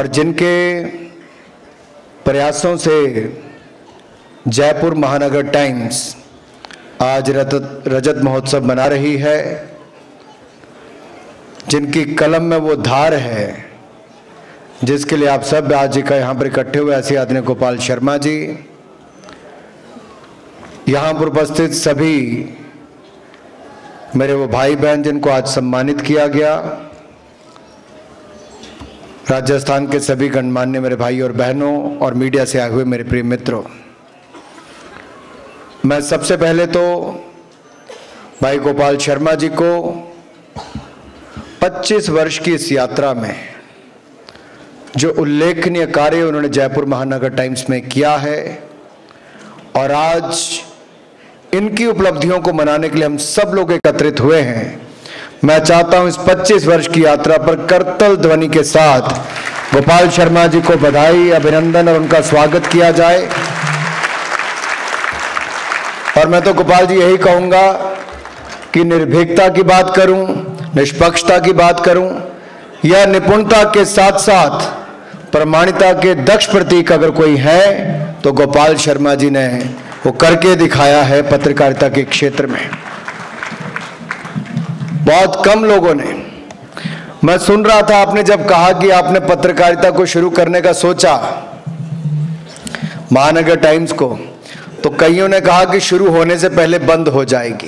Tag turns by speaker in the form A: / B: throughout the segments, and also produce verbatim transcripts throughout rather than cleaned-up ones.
A: और जिनके प्रयासों से जयपुर महानगर टाइम्स आज रजत महोत्सव मना रही है, जिनकी कलम में वो धार है जिसके लिए आप सब आज का यहाँ पर इकट्ठे हुए, ऐसे आदरणीय गोपाल शर्मा जी, यहाँ पर उपस्थित सभी मेरे वो भाई बहन जिनको आज सम्मानित किया गया, राजस्थान के सभी गणमान्य मेरे भाई और बहनों और मीडिया से आए हुए मेरे प्रिय मित्रों, मैं सबसे पहले तो भाई गोपाल शर्मा जी को पच्चीस वर्ष की इस यात्रा में जो उल्लेखनीय कार्य उन्होंने जयपुर महानगर टाइम्स में किया है और आज इनकी उपलब्धियों को मनाने के लिए हम सब लोग एकत्रित हुए हैं, मैं चाहता हूं इस पच्चीस वर्ष की यात्रा पर करतल ध्वनि के साथ गोपाल शर्मा जी को बधाई, अभिनंदन और उनका स्वागत किया जाए। और मैं तो गोपाल जी यही कहूंगा कि निर्भीकता की बात करूं, निष्पक्षता की बात करूं या निपुणता के साथ साथ प्रमाणिकता के दक्ष प्रतीक अगर कोई है तो गोपाल शर्मा जी ने वो करके दिखाया है पत्रकारिता के क्षेत्र में। बहुत कम लोगों ने, मैं सुन रहा था आपने जब कहा कि आपने पत्रकारिता को शुरू करने का सोचा महानगर टाइम्स को, तो कईयों ने कहा कि शुरू होने से पहले बंद हो जाएगी।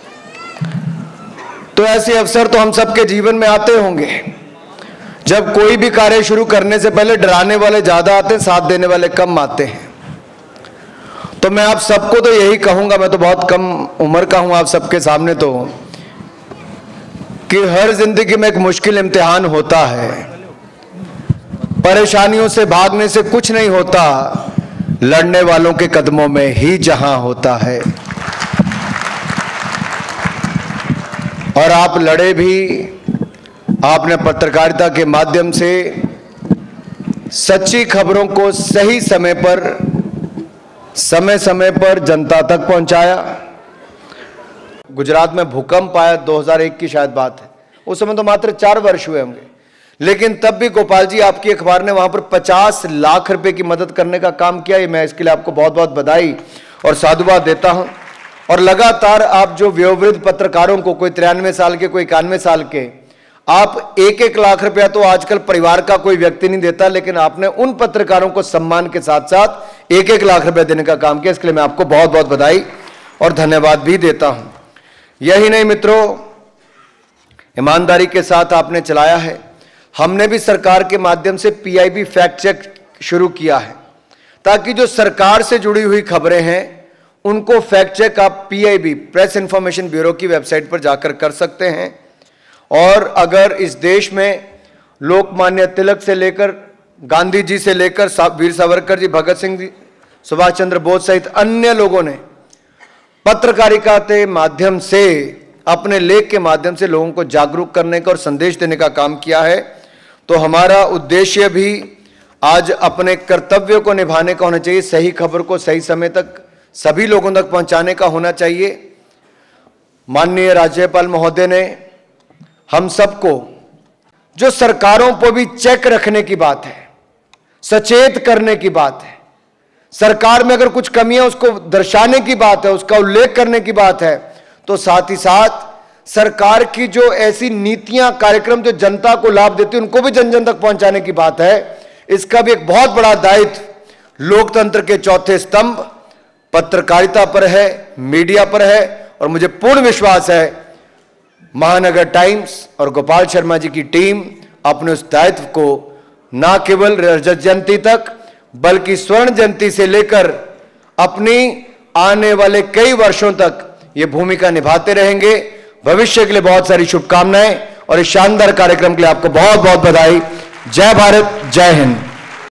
A: तो ऐसे अवसर तो हम सबके जीवन में आते होंगे जब कोई भी कार्य शुरू करने से पहले डराने वाले ज्यादा आते हैं, साथ देने वाले कम आते हैं। तो मैं आप सबको तो यही कहूंगा, मैं तो बहुत कम उम्र का हूं आप सबके सामने, तो कि हर जिंदगी में एक मुश्किल इम्तिहान होता है, परेशानियों से भागने से कुछ नहीं होता, लड़ने वालों के कदमों में ही जहां होता है। और आप लड़े भी, आपने पत्रकारिता के माध्यम से सच्ची खबरों को सही समय पर समय समय पर जनता तक पहुंचाया। गुजरात में भूकंप आया, दो हज़ार एक की शायद बात है, उस समय तो मात्र चार वर्ष हुए होंगे, लेकिन तब भी गोपाल जी आपकी अखबार ने वहां पर पचास लाख रुपए की मदद करने का काम किया। मैं इसके लिए आपको बहुत बहुत बधाई और साधुवाद देता हूं। और लगातार आप जो वयोवृद्ध पत्रकारों को, कोई तिरानवे साल के, कोई इक्यानवे साल के, आप एक एक लाख रुपया तो आजकल परिवार का कोई व्यक्ति नहीं देता, लेकिन आपने उन पत्रकारों को सम्मान के साथ साथ एक एक लाख रुपया देने का काम किया। इसके लिए मैं आपको बहुत बहुत बधाई और धन्यवाद भी देता हूं। यही नहीं मित्रों, ईमानदारी के साथ आपने चलाया है। हमने भी सरकार के माध्यम से पीआईबी फैक्ट चेक शुरू किया है, ताकि जो सरकार से जुड़ी हुई खबरें हैं उनको फैक्ट चेक आप पीआईबी, प्रेस इंफॉर्मेशन ब्यूरो की वेबसाइट पर जाकर कर सकते हैं। और अगर इस देश में लोकमान्य तिलक से लेकर, गांधी जी से लेकर वीर सावरकर जी, भगत सिंह जी, सुभाष चंद्र बोस सहित अन्य लोगों ने पत्रकारिता के माध्यम से, अपने लेख के माध्यम से लोगों को जागरूक करने का और संदेश देने का काम किया है, तो हमारा उद्देश्य भी आज अपने कर्तव्य को निभाने का होना चाहिए, सही खबर को सही समय तक सभी लोगों तक पहुंचाने का होना चाहिए। माननीय राज्यपाल महोदय ने हम सबको, जो सरकारों पर भी चेक रखने की बात है, सचेत करने की बात है, सरकार में अगर कुछ कमी है उसको दर्शाने की बात है, उसका उल्लेख करने की बात है, तो साथ ही साथ सरकार की जो ऐसी नीतियां, कार्यक्रम जो जनता को लाभ देती है उनको भी जन जन तक पहुंचाने की बात है। इसका भी एक बहुत बड़ा दायित्व लोकतंत्र के चौथे स्तंभ पत्रकारिता पर है, मीडिया पर है। और मुझे पूर्ण विश्वास है महानगर टाइम्स और गोपाल शर्मा जी की टीम अपने उस दायित्व को न केवल रजत जयंती तक बल्कि स्वर्ण जयंती से लेकर अपनी आने वाले कई वर्षों तक ये भूमिका निभाते रहेंगे। भविष्य के लिए बहुत सारी शुभकामनाएं और इस शानदार कार्यक्रम के लिए आपको बहुत बहुत बधाई। जय भारत, जय हिंद।